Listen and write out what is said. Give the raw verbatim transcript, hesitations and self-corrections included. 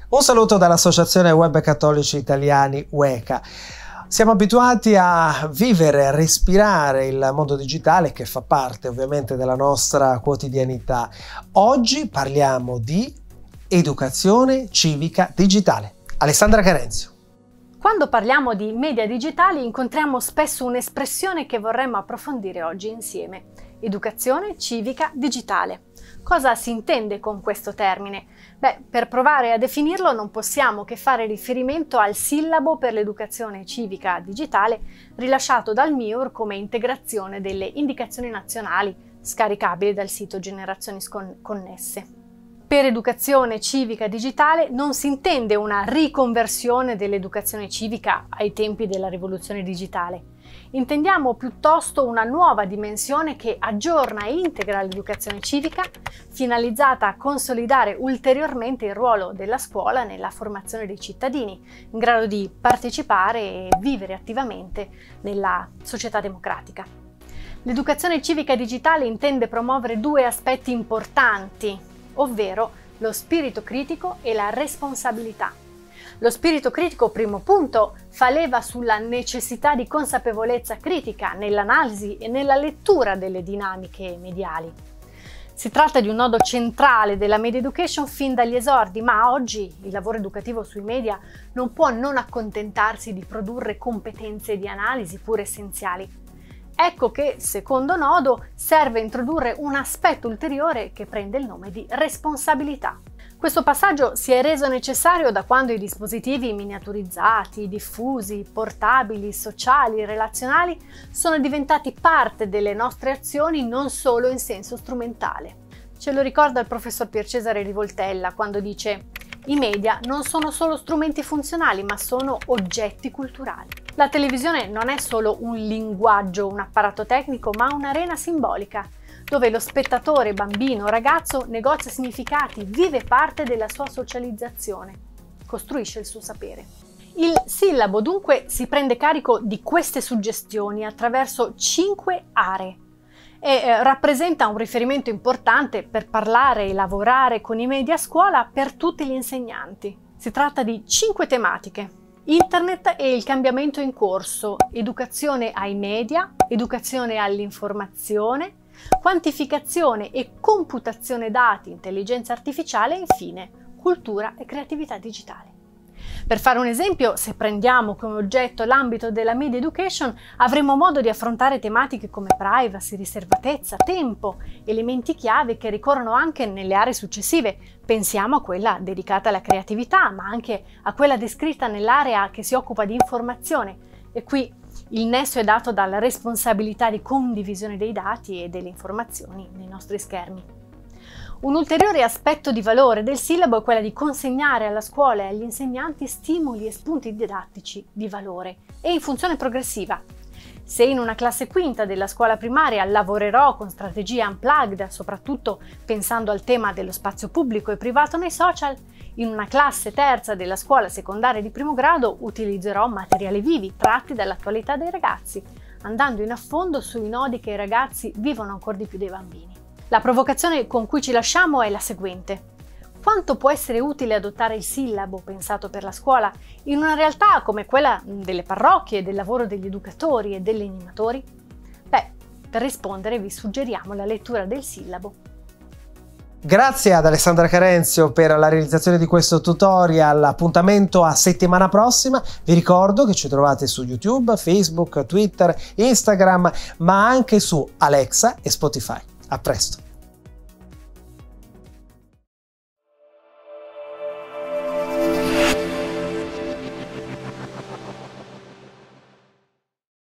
Un saluto dall'Associazione Web Cattolici Italiani U E C A. Siamo abituati a vivere, a respirare il mondo digitale che fa parte ovviamente della nostra quotidianità. Oggi parliamo di educazione civica digitale. Alessandra Carenzio. Quando parliamo di media digitali incontriamo spesso un'espressione che vorremmo approfondire oggi insieme: educazione civica digitale. Cosa si intende con questo termine? Beh, per provare a definirlo non possiamo che fare riferimento al sillabo per l'educazione civica digitale rilasciato dal M I U R come integrazione delle indicazioni nazionali scaricabili dal sito Generazioni Connesse. Per educazione civica digitale non si intende una riconversione dell'educazione civica ai tempi della rivoluzione digitale. Intendiamo piuttosto una nuova dimensione che aggiorna e integra l'educazione civica, finalizzata a consolidare ulteriormente il ruolo della scuola nella formazione dei cittadini, in grado di partecipare e vivere attivamente nella società democratica. L'educazione civica digitale intende promuovere due aspetti importanti, ovvero lo spirito critico e la responsabilità. Lo spirito critico, primo punto, fa leva sulla necessità di consapevolezza critica nell'analisi e nella lettura delle dinamiche mediali. Si tratta di un nodo centrale della media education fin dagli esordi, ma oggi il lavoro educativo sui media non può non accontentarsi di produrre competenze di analisi pur essenziali. Ecco che, secondo nodo, serve introdurre un aspetto ulteriore che prende il nome di responsabilità. Questo passaggio si è reso necessario da quando i dispositivi miniaturizzati, diffusi, portabili, sociali, relazionali sono diventati parte delle nostre azioni non solo in senso strumentale. Ce lo ricorda il professor Pier Cesare Rivoltella quando dice: i media non sono solo strumenti funzionali, ma sono oggetti culturali. La televisione non è solo un linguaggio, un apparato tecnico, ma un'arena simbolica, dove lo spettatore, bambino o ragazzo negozia significati, vive parte della sua socializzazione, costruisce il suo sapere. Il sillabo dunque si prende carico di queste suggestioni attraverso cinque aree e eh, rappresenta un riferimento importante per parlare e lavorare con i media a scuola per tutti gli insegnanti. Si tratta di cinque tematiche: Internet e il cambiamento in corso, educazione ai media, educazione all'informazione, quantificazione e computazione dati, intelligenza artificiale e infine cultura e creatività digitale. Per fare un esempio, se prendiamo come oggetto l'ambito della media education, avremo modo di affrontare tematiche come privacy, riservatezza, tempo, elementi chiave che ricorrono anche nelle aree successive. Pensiamo a quella dedicata alla creatività, ma anche a quella descritta nell'area che si occupa di informazione. E qui il nesso è dato dalla responsabilità di condivisione dei dati e delle informazioni nei nostri schermi. Un ulteriore aspetto di valore del sillabo è quella di consegnare alla scuola e agli insegnanti stimoli e spunti didattici di valore e in funzione progressiva. Se in una classe quinta della scuola primaria lavorerò con strategie unplugged, soprattutto pensando al tema dello spazio pubblico e privato nei social, in una classe terza della scuola secondaria di primo grado utilizzerò materiali vivi tratti dall'attualità dei ragazzi, andando in affondo sui nodi che i ragazzi vivono ancora di più dei bambini. La provocazione con cui ci lasciamo è la seguente: quanto può essere utile adottare il sillabo pensato per la scuola in una realtà come quella delle parrocchie, del lavoro degli educatori e degli animatori? Beh, per rispondere vi suggeriamo la lettura del sillabo. Grazie ad Alessandra Carenzio per la realizzazione di questo tutorial. Appuntamento a settimana prossima. Vi ricordo che ci trovate su YouTube, Facebook, Twitter, Instagram, ma anche su Alexa e Spotify. A presto!